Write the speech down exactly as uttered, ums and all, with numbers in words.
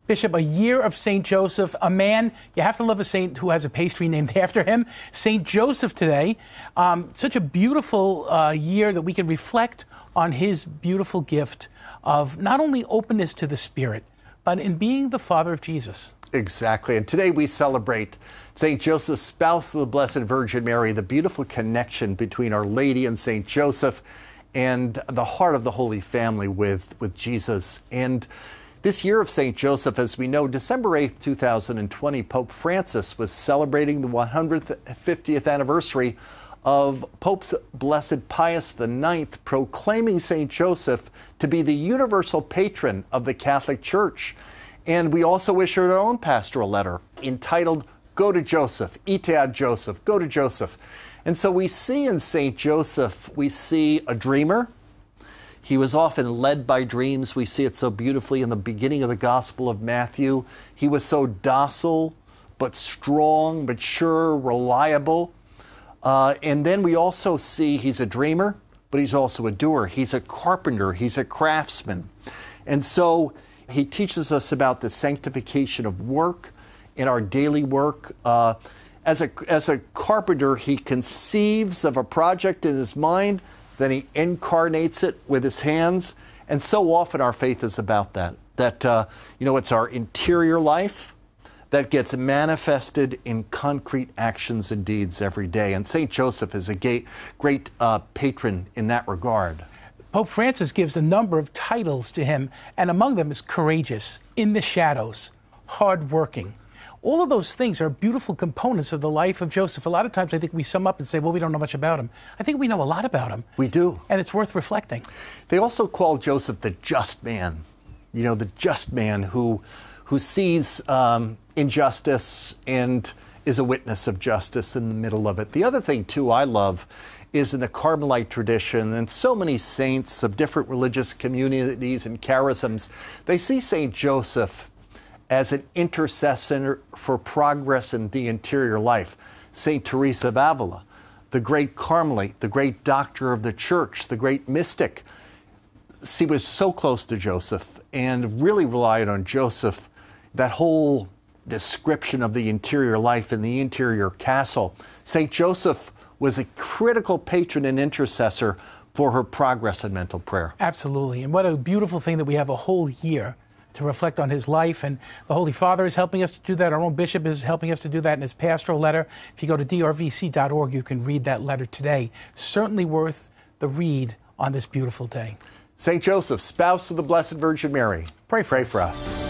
Bishop, a year of Saint Joseph, a man, you have to love a saint who has a pastry named after him, Saint Joseph today. Um, such a beautiful uh, year that we can reflect on his beautiful gift of not only openness to the Spirit, but in being the father of Jesus. Exactly. And today we celebrate Saint Joseph, spouse of the Blessed Virgin Mary, the beautiful connection between Our Lady and Saint Joseph and the heart of the Holy Family with, with Jesus. And this year of Saint Joseph, as we know, December eighth, two thousand twenty, Pope Francis was celebrating the one hundred fiftieth anniversary of Pope Blessed Pius the ninth, proclaiming Saint Joseph to be the universal patron of the Catholic Church. And we also issued our own pastoral letter entitled, Go to Joseph, Ite ad Joseph, Go to Joseph. And so we see in Saint Joseph, we see a dreamer. He was often led by dreams. We see it so beautifully in the beginning of the Gospel of Matthew. He was so docile, but strong, mature, reliable. Uh, and then we also see he's a dreamer, but he's also a doer. He's a carpenter. He's a craftsman. And so he teaches us about the sanctification of work in our daily work. Uh, as a, as a carpenter, he conceives of a project in his mind, then he incarnates it with his hands. And so often our faith is about that. That, uh, you know, it's our interior life that gets manifested in concrete actions and deeds every day. And Saint Joseph is a great, great uh, patron in that regard. Pope Francis gives a number of titles to him, and among them is courageous, in the shadows, hardworking. All of those things are beautiful components of the life of Joseph. A lot of times I think we sum up and say, well, we don't know much about him. I think we know a lot about him. We do. And it's worth reflecting. They also call Joseph the just man. You know, the just man who, who sees um, injustice and is a witness of justice in the middle of it. The other thing, too, I love is in the Carmelite tradition, and so many saints of different religious communities and charisms, they see Saint Joseph as an intercessor for progress in the interior life. Saint Teresa of Avila, the great Carmelite, the great doctor of the church, the great mystic, she was so close to Joseph and really relied on Joseph. That whole description of the interior life in the interior castle. Saint Joseph was a critical patron and intercessor for her progress in mental prayer. Absolutely. And what a beautiful thing that we have a whole year to reflect on his life. And the Holy Father is helping us to do that. Our own bishop is helping us to do that in his pastoral letter. If you go to d r v c dot org, you can read that letter today. Certainly worth the read on this beautiful day. Saint Joseph, spouse of the Blessed Virgin Mary, pray for pray us. for us.